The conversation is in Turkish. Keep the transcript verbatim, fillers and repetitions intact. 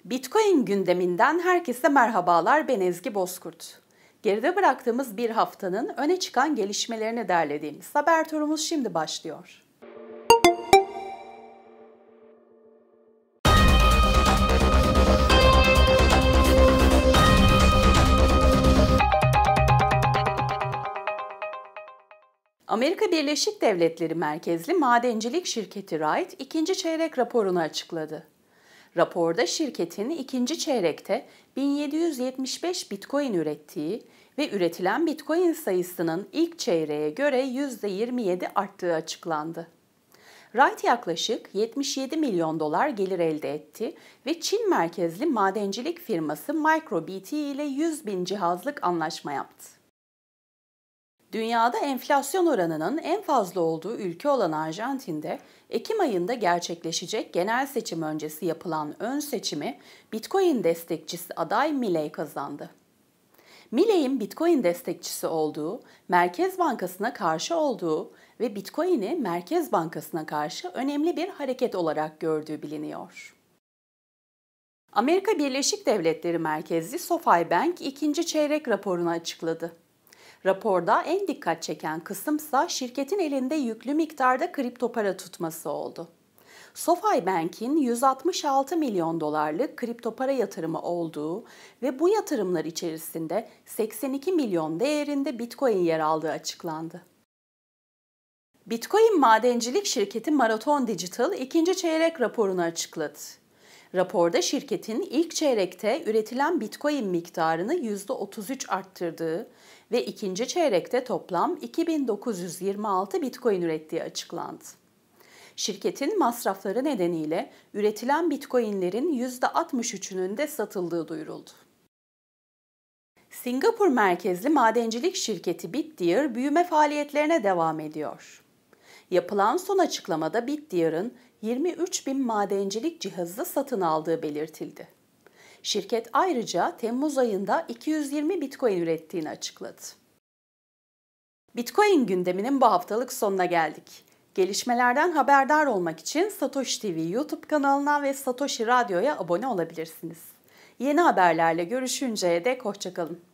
Bitcoin gündeminden herkese merhabalar, ben Ezgi Bozkurt. Geride bıraktığımız bir haftanın öne çıkan gelişmelerini derlediğimiz haber turumuz şimdi başlıyor. Amerika Birleşik Devletleri merkezli madencilik şirketi Riot ikinci çeyrek raporunu açıkladı. Raporda şirketin ikinci çeyrekte bin yedi yüz yetmiş beş Bitcoin ürettiği ve üretilen Bitcoin sayısının ilk çeyreğe göre yüzde yirmi yedi arttığı açıklandı. Riot yaklaşık yetmiş yedi milyon dolar gelir elde etti ve Çin merkezli madencilik firması MicroBT ile yüz bin cihazlık anlaşma yaptı. Dünyada enflasyon oranının en fazla olduğu ülke olan Arjantin'de Ekim ayında gerçekleşecek genel seçim öncesi yapılan ön seçimi Bitcoin destekçisi aday Milei kazandı. Milei'in Bitcoin destekçisi olduğu, Merkez Bankası'na karşı olduğu ve Bitcoin'i Merkez Bankası'na karşı önemli bir hareket olarak gördüğü biliniyor. Amerika Birleşik Devletleri merkezli SoFi Bank ikinci çeyrek raporunu açıkladı. Raporda en dikkat çeken kısımsa şirketin elinde yüklü miktarda kripto para tutması oldu. SoFi Bank'in yüz altmış altı milyon dolarlık kripto para yatırımı olduğu ve bu yatırımlar içerisinde seksen iki milyon değerinde Bitcoin yer aldığı açıklandı. Bitcoin madencilik şirketi Marathon Digital ikinci çeyrek raporunu açıkladı. Raporda şirketin ilk çeyrekte üretilen Bitcoin miktarını yüzde otuz üç arttırdığı ve ikinci çeyrekte toplam iki bin dokuz yüz yirmi altı Bitcoin ürettiği açıklandı. Şirketin masrafları nedeniyle üretilen Bitcoin'lerin yüzde altmış üçünün de satıldığı duyuruldu. Singapur merkezli madencilik şirketi Bitdeer büyüme faaliyetlerine devam ediyor. Yapılan son açıklamada Bitdeer'ın yirmi üç bin madencilik cihazı satın aldığı belirtildi. Şirket ayrıca Temmuz ayında iki yüz yirmi Bitcoin ürettiğini açıkladı. Bitcoin gündeminin bu haftalık sonuna geldik. Gelişmelerden haberdar olmak için Satoshi T V YouTube kanalına ve Satoshi Radyo'ya abone olabilirsiniz. Yeni haberlerle görüşünceye dek hoşça kalın.